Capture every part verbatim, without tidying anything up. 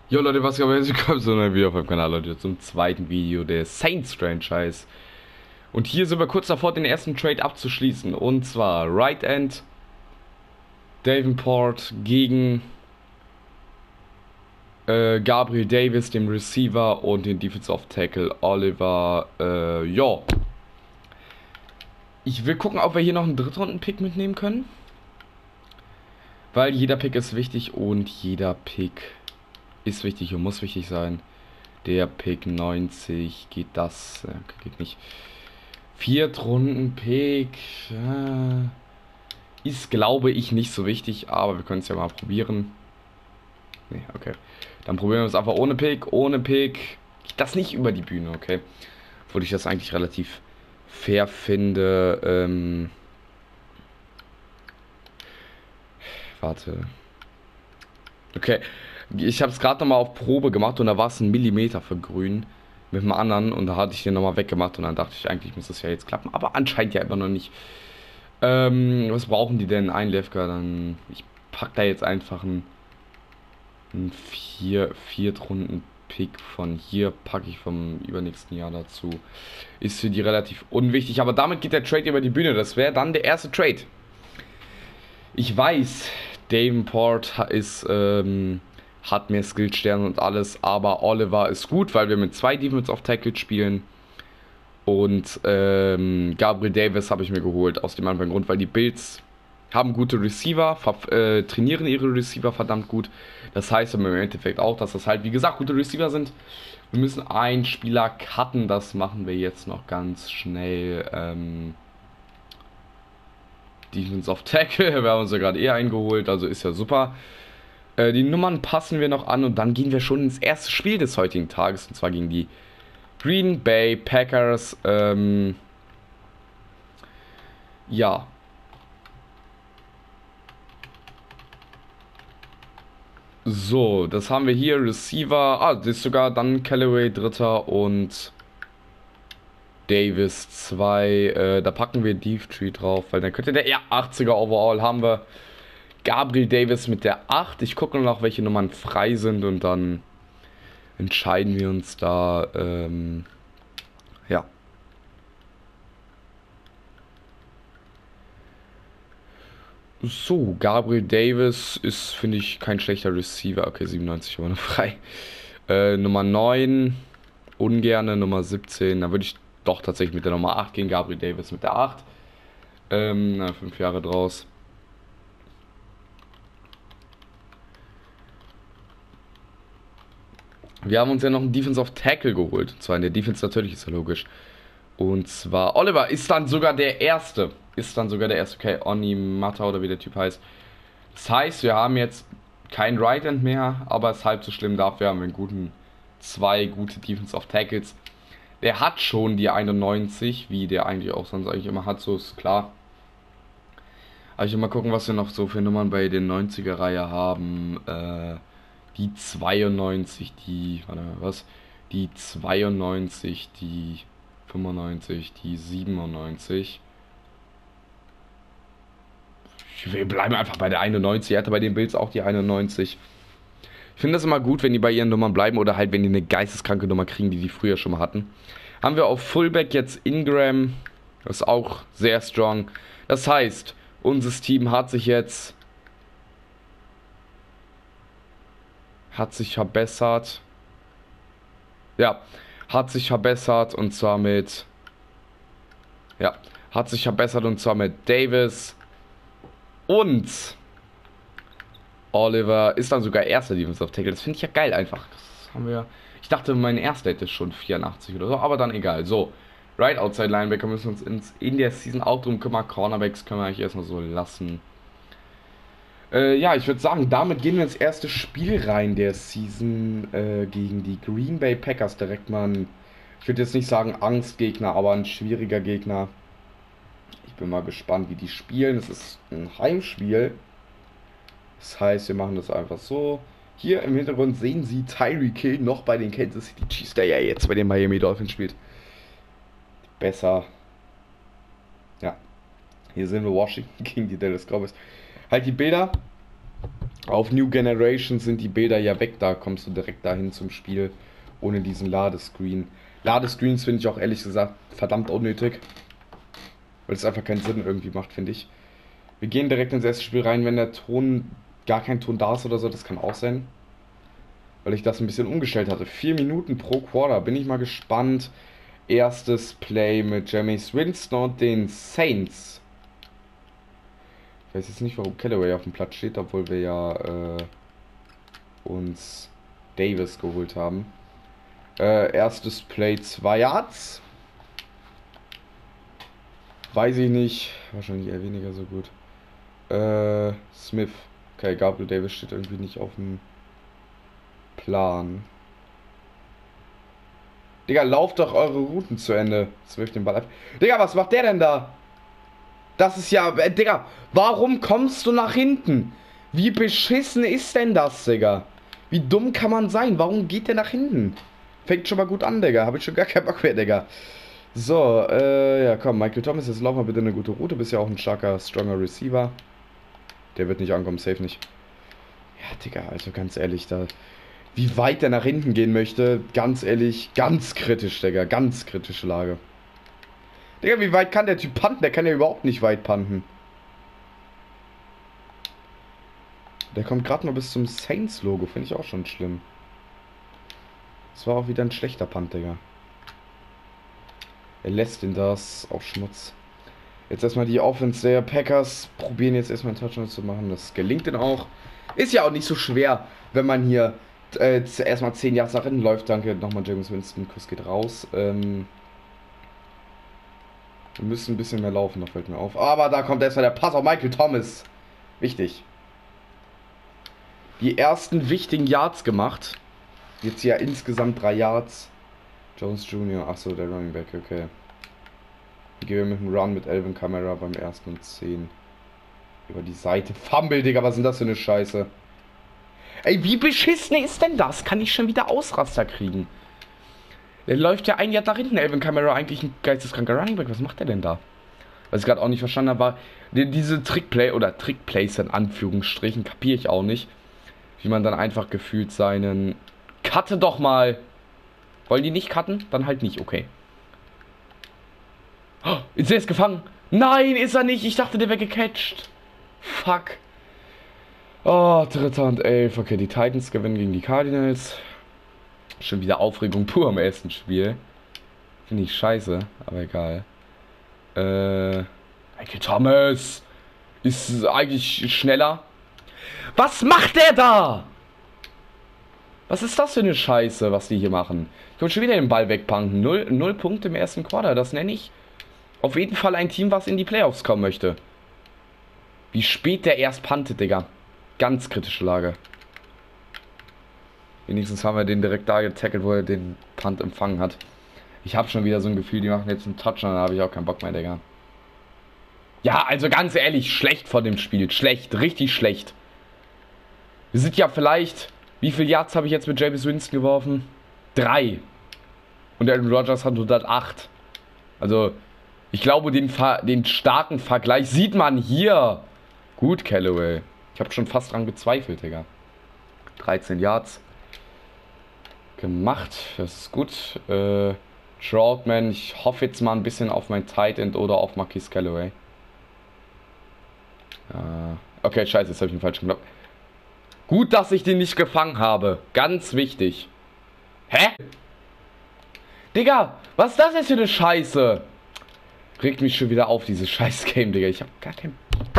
Jo Leute, was geht ab? Herzlich willkommen zu einem Video auf meinem Kanal, Leute, zum zweiten Video der Saints-Franchise. Und hier sind wir kurz davor, den ersten Trade abzuschließen. Und zwar Right End Davenport gegen äh, Gabriel Davis, dem Receiver, und den Defensive Tackle Oliver. Äh, ja. Ich will gucken, ob wir hier noch einen Drittrunden-Pick mitnehmen können. Weil jeder Pick ist wichtig und jeder Pick ist wichtig und muss wichtig sein. Der Pick neunzig geht das. Äh, geht nicht. Viertrunden-Pick. Äh, ist, glaube ich, nicht so wichtig, aber wir können es ja mal probieren. Nee, okay. Dann probieren wir es einfach ohne Pick. Ohne Pick. Geht das nicht über die Bühne, okay. Obwohl ich das eigentlich relativ fair finde. Ähm. Warte. Okay. Ich habe es gerade nochmal auf Probe gemacht und da war es ein Millimeter für grün mit dem anderen und da hatte ich den nochmal weggemacht und dann dachte ich, eigentlich muss das ja jetzt klappen, aber anscheinend ja immer noch nicht. Ähm, was brauchen die denn? Ein Lefka, dann ich pack da jetzt einfach einen, einen vier, Viertrunden-Pick von hier, packe ich vom übernächsten Jahr dazu. Ist für die relativ unwichtig, aber damit geht der Trade über die Bühne. Das wäre dann der erste Trade. Ich weiß, Davenport ist, ähm, hat mehr Skillsterne und alles, aber Oliver ist gut, weil wir mit zwei Defense of Tackle spielen. Und ähm, Gabriel Davis habe ich mir geholt, aus dem einfachen Grund, weil die Bills haben gute Receiver, äh, trainieren ihre Receiver verdammt gut. Das heißt im Endeffekt auch, dass das halt, wie gesagt, gute Receiver sind. Wir müssen einen Spieler cutten, das machen wir jetzt noch ganz schnell. Ähm, Defense of Tackle, wir haben uns ja gerade eh eingeholt, also ist ja super. Äh, die Nummern passen wir noch an und dann gehen wir schon ins erste Spiel des heutigen Tages, und zwar gegen die Green Bay Packers. Ähm, ja. So, das haben wir hier. Receiver. Ah, das ist sogar dann Callaway Dritter und Davis zwei. Äh, da packen wir Deep Tree drauf, weil dann könnte der. Ja, achtziger Overall haben wir. Gabriel Davis mit der acht. Ich gucke noch, welche Nummern frei sind und dann entscheiden wir uns da. Ähm, ja. So, Gabriel Davis ist, finde ich, kein schlechter Receiver. Okay, siebenundneunzig war noch frei. Äh, Nummer neun, ungerne, Nummer siebzehn. Da würde ich doch tatsächlich mit der Nummer acht gehen. Gabriel Davis mit der acht. Ähm, na, fünf Jahre draus. Wir haben uns ja noch einen Defensive Tackle geholt. Und zwar in der Defense natürlich, ist ja logisch. Und zwar Oliver ist dann sogar der Erste. Ist dann sogar der Erste. Okay, Onimata oder wie der Typ heißt. Das heißt, wir haben jetzt kein Right End mehr, aber es ist halb so schlimm. Dafür haben wir einen guten, zwei gute Defensive Tackles. Der hat schon die einundneunzig, wie der eigentlich auch sonst eigentlich immer hat, so ist klar. Aber ich will mal gucken, was wir noch so für Nummern bei den neunziger-Reihe haben. Äh, die zweiundneunzig, die, warte mal, was? Die zweiundneunzig, die fünfundneunzig, die siebenundneunzig. Wir bleiben einfach bei der einundneunzig. Er hatte bei den Bills auch die einundneunzig. Ich finde das immer gut, wenn die bei ihren Nummern bleiben oder halt, wenn die eine geisteskranke Nummer kriegen, die die früher schon mal hatten. Haben wir auf Fullback jetzt Ingram. Das ist auch sehr strong. Das heißt, unser Team hat sich jetzt hat sich verbessert. Ja, hat sich verbessert und zwar mit ja, hat sich verbessert und zwar mit Davis und Oliver ist dann sogar erster Defensive Tackle. Das finde ich ja geil einfach. Das haben wir. Ich dachte, mein erster hätte schon vierundachtzig oder so, aber dann egal. So, Right Outside Linebacker müssen wir uns ins, in der Season auch drum kümmern. Cornerbacks können wir eigentlich erstmal so lassen. Äh, ja, ich würde sagen, damit gehen wir ins erste Spiel rein der Season äh, gegen die Green Bay Packers. Direkt mal ein, ich würde jetzt nicht sagen Angstgegner, aber ein schwieriger Gegner. Ich bin mal gespannt, wie die spielen. Es ist ein Heimspiel. Das heißt, wir machen das einfach so. Hier im Hintergrund sehen Sie Tyreek Hill noch bei den Kansas City Chiefs, der ja jetzt bei den Miami Dolphins spielt. Besser. Ja. Hier sehen wir Washington gegen die Dallas Cowboys. Halt die Bilder. Auf New Generation sind die Bilder ja weg, da kommst du direkt dahin zum Spiel, ohne diesen Ladescreen. Ladescreens finde ich auch ehrlich gesagt verdammt unnötig, weil es einfach keinen Sinn irgendwie macht, finde ich. Wir gehen direkt ins erste Spiel rein, wenn der Ton, gar kein Ton da ist oder so, das kann auch sein. Weil ich das ein bisschen umgestellt hatte. Vier Minuten pro Quarter, bin ich mal gespannt. Erstes Play mit Jameis Winston und den Saints. Ich weiß jetzt nicht, warum Callaway auf dem Platz steht, obwohl wir ja äh, uns Davis geholt haben. Äh, erstes Play zwei Yards. Weiß ich nicht. Wahrscheinlich eher weniger so gut. Äh, Smith. Okay, Gabriel Davis steht irgendwie nicht auf dem Plan. Digga, lauft doch eure Routen zu Ende. Jetzt wirft den Ball ab. Digga, was macht der denn da? Das ist ja... Äh, Digga, warum kommst du nach hinten? Wie beschissen ist denn das, Digga? Wie dumm kann man sein? Warum geht der nach hinten? Fängt schon mal gut an, Digga. Hab ich schon gar keinen Bock mehr, Digga. So, äh, ja, komm, Michael Thomas, jetzt lauf mal bitte eine gute Route. Bist ja auch ein starker, stronger Receiver. Der wird nicht ankommen, safe nicht. Ja, Digga, also ganz ehrlich, da... Wie weit der nach hinten gehen möchte, ganz ehrlich, ganz kritisch, Digga. Ganz kritische Lage. Digga, wie weit kann der Typ panten? Der kann ja überhaupt nicht weit panten. Der kommt gerade noch bis zum Saints-Logo. Finde ich auch schon schlimm. Das war auch wieder ein schlechter Punt, Digga. Er lässt ihn das. Auch Schmutz. Jetzt erstmal die Offense der Packers. Probieren jetzt erstmal einen Touchdown zu machen. Das gelingt denn auch. Ist ja auch nicht so schwer, wenn man hier äh, erstmal zehn Yards nach hinten läuft. Danke nochmal, James Winston. Kuss geht raus. Ähm, wir müssen ein bisschen mehr laufen, da fällt mir auf. Aber da kommt erstmal der Pass auf Michael Thomas. Wichtig. Die ersten wichtigen Yards gemacht. Jetzt ja insgesamt drei Yards. Jones Junior Achso, der Running Back, okay. Hier gehen wir mit dem Run mit Alvin Kamara beim ersten und zehn. Über die Seite. Fumble, Digga, was ist denn das für eine Scheiße? Ey, wie beschissen ist denn das? Kann ich schon wieder Ausraster kriegen? Der läuft ja ein Jahr nach hinten. Alvin Kamara eigentlich ein geisteskranker Running Back. Was macht der denn da? Was ich gerade auch nicht verstanden habe, war diese Trickplay oder Trickplays in Anführungsstrichen, kapiere ich auch nicht. Wie man dann einfach gefühlt seinen... Cutte doch mal! Wollen die nicht cutten? Dann halt nicht, okay. Oh, ist er jetzt gefangen? Nein, ist er nicht. Ich dachte, der wäre gecatcht. Fuck. Oh, dritter und elf. Okay, die Titans gewinnen gegen die Cardinals. Schon wieder Aufregung pur am ersten Spiel. Finde ich scheiße, aber egal. Äh, Michael Thomas ist eigentlich schneller. Was macht der da? Was ist das für eine Scheiße, was die hier machen? Ich kann schon wieder den Ball wegpanken. Null, null Punkte im ersten Quarter. Das nenne ich auf jeden Fall ein Team, was in die Playoffs kommen möchte. Wie spät der erst puntet, Digga. Ganz kritische Lage. Wenigstens haben wir den direkt da getackelt, wo er den Punt empfangen hat. Ich habe schon wieder so ein Gefühl, die machen jetzt einen Touchdown, da habe ich auch keinen Bock mehr, Digga. Ja, also ganz ehrlich, schlecht von dem Spiel. Schlecht, richtig schlecht. Wir sind ja vielleicht... Wie viele Yards habe ich jetzt mit Jameis Winston geworfen? Drei. Und Aaron Rodgers hat hundertacht. Also, ich glaube, den, den starken Vergleich sieht man hier. Gut, Callaway. Ich habe schon fast dran gezweifelt, Digga. dreizehn Yards. Gemacht. Das ist gut. Äh, Troutman. Ich hoffe jetzt mal ein bisschen auf mein Tight End oder auf Marquise Callaway. Äh, okay, scheiße, jetzt habe ich ihn falsch gemacht. Gut, dass ich den nicht gefangen habe. Ganz wichtig. Hä? Digga, was ist das jetzt für eine Scheiße? Regt mich schon wieder auf, dieses Scheiß-Game, Digga. Ich hab gar keinen...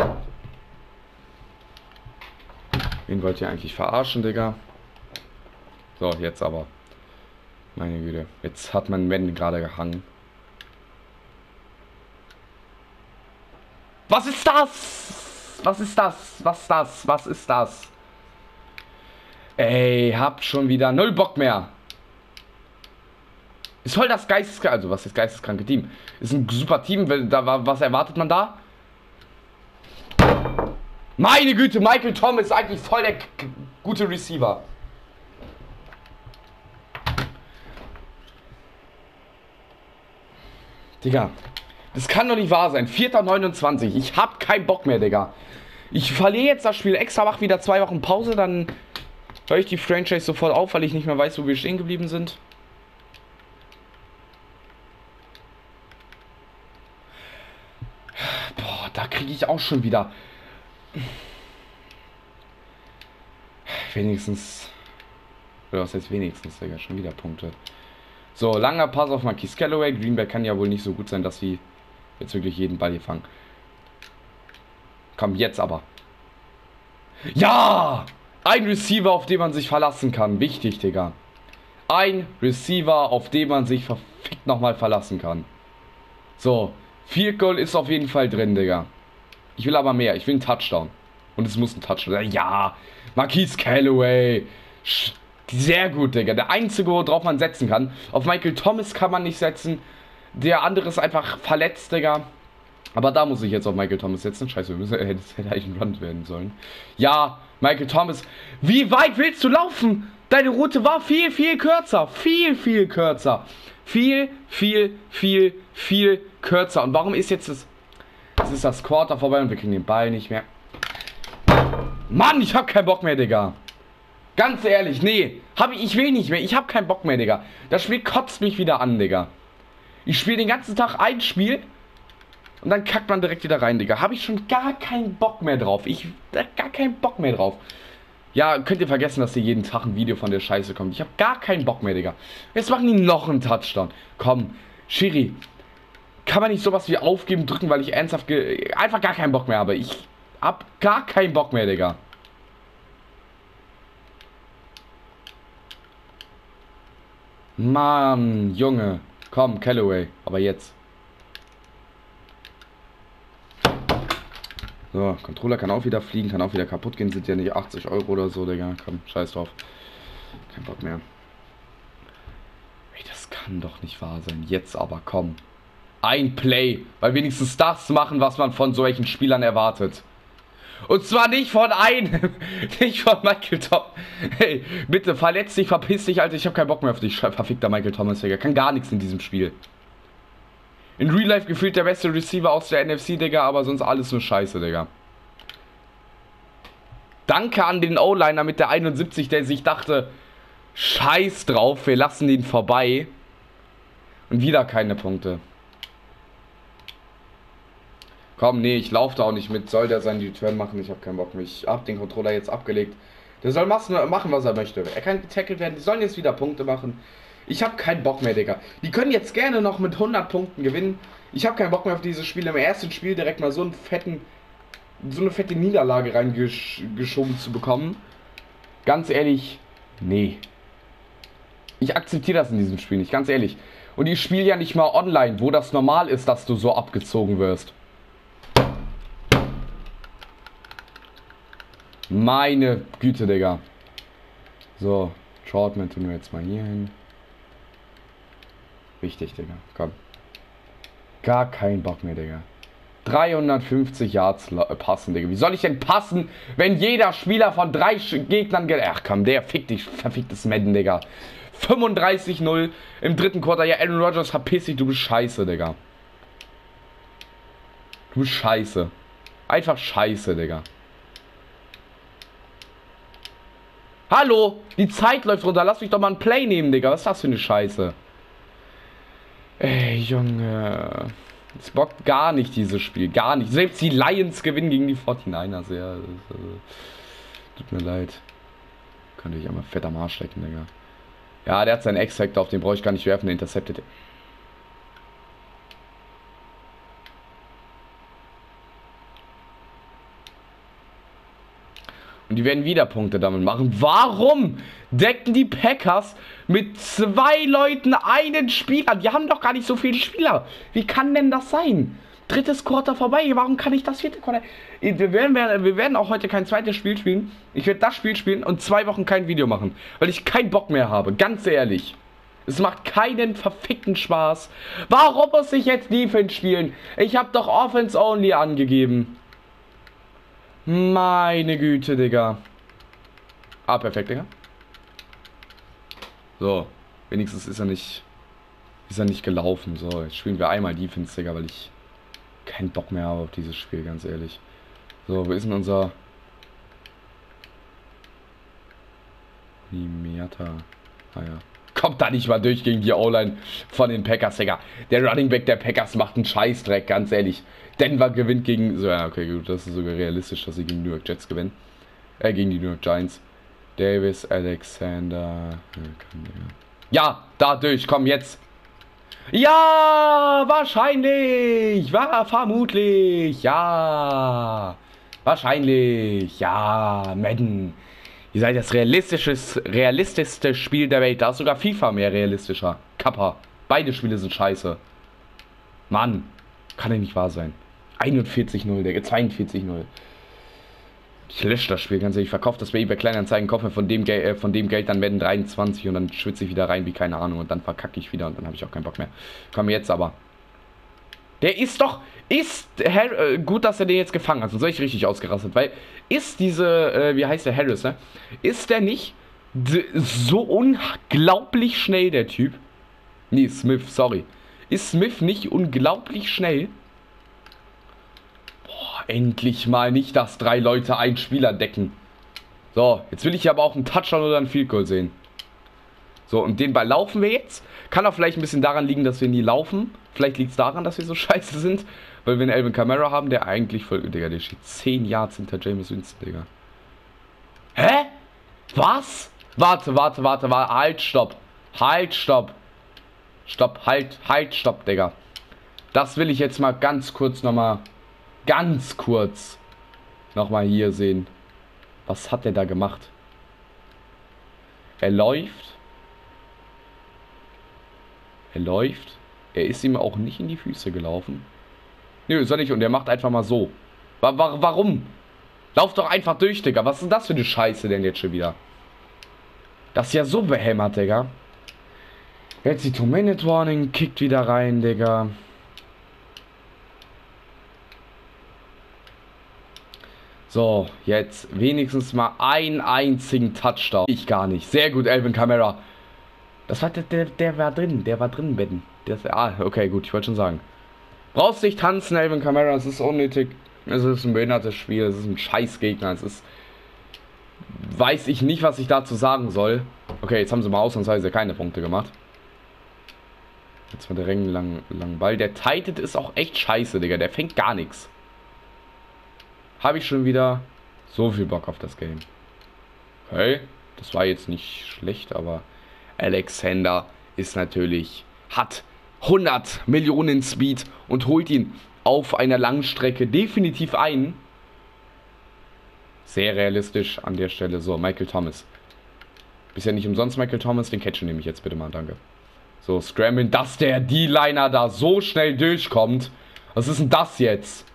Wen wollt ihr eigentlich verarschen, Digga? So, jetzt aber. Meine Güte. Jetzt hat mein Mann gerade gehangen. Was ist das? Was ist das? Was ist das? Was ist das? Ey, hab schon wieder null Bock mehr. Ist voll das geisteskranke, also was ist geisteskranke Team? Ist ein super Team, da, was erwartet man da? Meine Güte, Michael Thomas ist eigentlich voll der gute Receiver. Digga, das kann doch nicht wahr sein. vierter neunundzwanzig, ich hab keinen Bock mehr, Digga. Ich verliere jetzt das Spiel extra, mache wieder zwei Wochen Pause, dann höre ich die Franchise sofort auf, weil ich nicht mehr weiß, wo wir stehen geblieben sind. Boah, da kriege ich auch schon wieder... Wenigstens... Oder was heißt wenigstens, Digga? Schon wieder Punkte. So, langer Pass auf Marquise Callaway. Green Bay kann ja wohl nicht so gut sein, dass sie jetzt wirklich jeden Ball hier fangen. Komm, jetzt aber. Ja! Ein Receiver, auf den man sich verlassen kann. Wichtig, Digga. Ein Receiver, auf den man sich verfickt nochmal verlassen kann. So, Field Goal ist auf jeden Fall drin, Digga. Ich will aber mehr. Ich will einen Touchdown. Und es muss ein Touchdown sein. Ja! Marquise Callaway. Sehr gut, Digga. Der einzige, worauf man setzen kann. Auf Michael Thomas kann man nicht setzen. Der andere ist einfach verletzt, Digga. Aber da muss ich jetzt auf Michael Thomas setzen. Scheiße, wir müssen, das hätte eigentlich ein Run werden sollen. Ja, Michael Thomas. Wie weit willst du laufen? Deine Route war viel, viel kürzer. Viel, viel kürzer. Viel, viel, viel, viel kürzer. Und warum ist jetzt das... Jetzt ist das Quarter vorbei und wir kriegen den Ball nicht mehr. Mann, ich hab keinen Bock mehr, Digga. Ganz ehrlich, nee. Hab ich, ich will nicht mehr. Ich hab keinen Bock mehr, Digga. Das Spiel kotzt mich wieder an, Digga. Ich spiele den ganzen Tag ein Spiel und dann kackt man direkt wieder rein, Digga. Habe ich schon gar keinen Bock mehr drauf. Ich gar keinen Bock mehr drauf. Ja, könnt ihr vergessen, dass hier jeden Tag ein Video von der Scheiße kommt. Ich habe gar keinen Bock mehr, Digga. Jetzt machen die noch einen Touchdown. Komm, Schiri. Kann man nicht sowas wie aufgeben drücken, weil ich ernsthaft einfach gar keinen Bock mehr habe. Ich hab gar keinen Bock mehr, Digga. Mann, Junge. Komm, Callaway. Aber jetzt. So, Controller kann auch wieder fliegen, kann auch wieder kaputt gehen. Sind ja nicht achtzig Euro oder so, Digga. Komm, scheiß drauf. Kein Bock mehr. Ey, das kann doch nicht wahr sein. Jetzt aber, komm. Ein Play. Weil wenigstens das machen, was man von solchen Spielern erwartet. Und zwar nicht von einem. Nicht von Michael Thomas. Hey, bitte, verletz dich, verpiss dich, Alter. Ich hab keinen Bock mehr auf dich. Verfickter Michael Thomas, Digga. Kann gar nichts in diesem Spiel. In Real Life gefühlt der beste Receiver aus der N F C, Digga. Aber sonst alles nur Scheiße, Digga. Danke an den O-Liner mit der einundsiebzig, der sich dachte, scheiß drauf, wir lassen den vorbei. Und wieder keine Punkte. Komm, nee, ich laufe da auch nicht mit. Soll der seinen Return machen? Ich habe keinen Bock mehr. Ich hab den Controller jetzt abgelegt. Der soll machen, was er möchte. Er kann getackelt werden. Die sollen jetzt wieder Punkte machen. Ich habe keinen Bock mehr, Digga. Die können jetzt gerne noch mit hundert Punkten gewinnen. Ich habe keinen Bock mehr auf dieses Spiel. Im ersten Spiel direkt mal so einen fetten, so eine fette Niederlage reingeschoben zu bekommen. Ganz ehrlich, nee. Ich akzeptiere das in diesem Spiel nicht, ganz ehrlich. Und ich spiele ja nicht mal online, wo das normal ist, dass du so abgezogen wirst. Meine Güte, Digga. So, Troutman tun wir jetzt mal hier hin. Wichtig, Digga. Komm. Gar kein Bock mehr, Digga. dreihundertfünfzig Yards passen, Digga. Wie soll ich denn passen, wenn jeder Spieler von drei Gegnern... Ach komm, der fickt dich, verficktes Madden, Digga. fünfunddreißig null im dritten Quarter. Ja, Aaron Rodgers, verpiss dich, du bist scheiße, Digga. Du bist scheiße. Einfach scheiße, Digga. Hallo, die Zeit läuft runter. Lass mich doch mal ein Play nehmen, Digga. Was ist das für eine Scheiße? Ey, Junge. Es bockt gar nicht, dieses Spiel. Gar nicht. Selbst die Lions gewinnen gegen die forty-niners. Ja, das, also, tut mir leid. Könnte ich einmal fett am Arsch stecken, Digga. Ja, der hat seinen X-Factor, auf den brauche ich gar nicht werfen. Der intercepted. Und die werden wieder Punkte damit machen. Warum decken die Packers mit zwei Leuten einen Spieler? Die haben doch gar nicht so viele Spieler. Wie kann denn das sein? Drittes Quarter vorbei. Warum kann ich das vierte Quarter? Wir werden, wir werden auch heute kein zweites Spiel spielen. Ich werde das Spiel spielen und zwei Wochen kein Video machen. Weil ich keinen Bock mehr habe. Ganz ehrlich. Es macht keinen verfickten Spaß. Warum muss ich jetzt Defense spielen? Ich habe doch Offense Only angegeben. Meine Güte, Digga. Ah, perfekt, Digga. So, wenigstens ist er nicht ist er nicht gelaufen. So, jetzt spielen wir einmal Defense, Digga, weil ich keinen Bock mehr habe auf dieses Spiel, ganz ehrlich. So, wo ist denn unser... Miata. Ah ja. Kommt da nicht mal durch gegen die O-Line von den Packers, Digga. Der Running Back der Packers macht einen Scheißdreck, ganz ehrlich. Denver gewinnt gegen... So, ja, okay, gut, das ist sogar realistisch, dass sie gegen New York Jets gewinnen. Äh, gegen die New York Giants. Davis, Alexander... Ja, da durch, komm, jetzt. Ja, wahrscheinlich. War vermutlich. Ja. Wahrscheinlich. Ja, Madden. Ihr seid das realistisches, realistischste Spiel der Welt. Da ist sogar FIFA mehr realistischer. Kappa. Beide Spiele sind scheiße. Mann. Kann ja nicht wahr sein. einundvierzig null, Digga. zweiundvierzig null. Ich lösche das Spiel, ganz ehrlich. Ich verkaufe das bei eBay Kleinanzeigen, kaufe mir von dem, Gel äh, von dem Geld dann Madden dreiundzwanzig und dann schwitze ich wieder rein wie keine Ahnung und dann verkacke ich wieder und dann habe ich auch keinen Bock mehr. Komm jetzt aber. Der ist doch, ist, äh, gut, dass er den jetzt gefangen hat, sonst wäre ich richtig ausgerastet, weil, ist diese, äh, wie heißt der, Harris, ne? Ist der nicht so unglaublich schnell, der Typ? Nee, Smith, sorry. Ist Smith nicht unglaublich schnell? Boah, endlich mal nicht, dass drei Leute einen Spieler decken. So, jetzt will ich aber auch einen Touchdown oder einen Field Goal sehen. So, und den Ball laufen wir jetzt. Kann auch vielleicht ein bisschen daran liegen, dass wir nie laufen. Vielleicht liegt es daran, dass wir so scheiße sind. Weil wir einen Alvin Kamara haben, der eigentlich voll... Digga, der steht zehn Yards hinter Jameis Winston, Digga. Hä? Was? Warte, warte, warte, warte. Halt, stopp. Halt, stopp. Stopp, halt, halt, stopp, Digga. Das will ich jetzt mal ganz kurz nochmal... Ganz kurz... Nochmal hier sehen. Was hat der da gemacht? Er läuft... Er läuft. Er ist ihm auch nicht in die Füße gelaufen. Nö, ist er nicht. Und er macht einfach mal so. Wa wa warum? Lauf doch einfach durch, Digga. Was ist das für eine Scheiße denn jetzt schon wieder? Das ist ja so behämmert, Digga. Jetzt die Two-Minute-Warning. Kickt wieder rein, Digga. So, jetzt wenigstens mal einen einzigen Touchdown. Ich gar nicht. Sehr gut, Alvin Kamara. Das war der, der, der war drin, der war drin, Betten. Der ist, ah, okay, gut, ich wollte schon sagen. Brauchst nicht tanzen, Alvin Kamara, es ist unnötig. Es ist ein behindertes Spiel, es ist ein Scheißgegner, es ist... Weiß ich nicht, was ich dazu sagen soll. Okay, jetzt haben sie mal ausnahmsweise keine Punkte gemacht. Jetzt war der Ring lang, lang Ball. Der Tight ist auch echt scheiße, Digga, der fängt gar nichts. Habe ich schon wieder so viel Bock auf das Game. Okay, das war jetzt nicht schlecht, aber... Alexander ist natürlich, hat hundert Millionen Speed und holt ihn auf einer Langstrecke definitiv ein. Sehr realistisch an der Stelle. So, Michael Thomas. Bisher nicht umsonst Michael Thomas, den catchen nehme ich jetzt bitte mal, danke. So, Scramble, dass der D-Liner da so schnell durchkommt. Was ist denn das jetzt?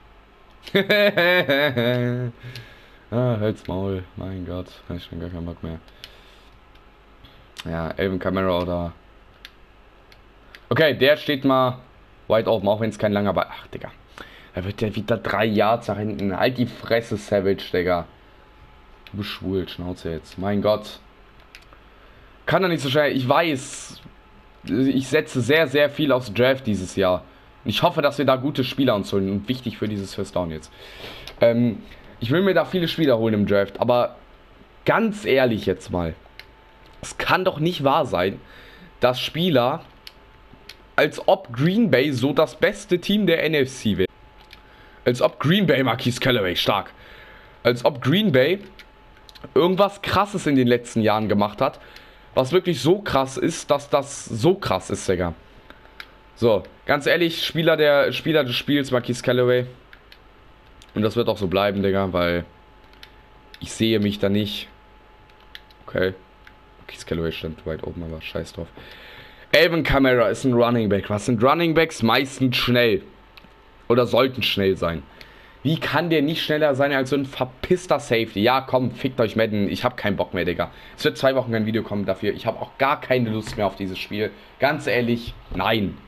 Ah, halt's Maul, mein Gott, hab ich schon gar keinen Bock mehr. Ja, Alvin Kamara oder... Okay, der steht mal wide open, auch wenn es kein langer Ball... Ach, Digga. Da wird der wieder drei Yards nach hinten. Halt die Fresse, Savage, Digga. Du bist schwul, Schnauze jetzt. Mein Gott. Kann doch nicht so schnell... Ich weiß... Ich setze sehr, sehr viel aufs Draft dieses Jahr. Und ich hoffe, dass wir da gute Spieler uns holen. Und wichtig für dieses First Down jetzt. Ähm, ich will mir da viele Spieler holen im Draft. Aber ganz ehrlich jetzt mal... Es kann doch nicht wahr sein, dass Spieler, als ob Green Bay so das beste Team der N F C wäre. Als ob Green Bay, Marquise Callaway, stark. Als ob Green Bay irgendwas Krasses in den letzten Jahren gemacht hat, was wirklich so krass ist, dass das so krass ist, Digga. So, ganz ehrlich, Spieler, der, Spieler des Spiels, Marquise Callaway. Und das wird auch so bleiben, Digga, weil ich sehe mich da nicht. Okay. Marquise Callaway stand wide open, aber scheiß drauf. Alvin Kamara ist ein Running Back. Was sind Running Backs? Meistens schnell. Oder sollten schnell sein. Wie kann der nicht schneller sein als so ein verpisster Safety? Ja, komm, fickt euch Madden. Ich habe keinen Bock mehr, Digga. Es wird zwei Wochen kein Video kommen dafür. Ich habe auch gar keine Lust mehr auf dieses Spiel. Ganz ehrlich, nein.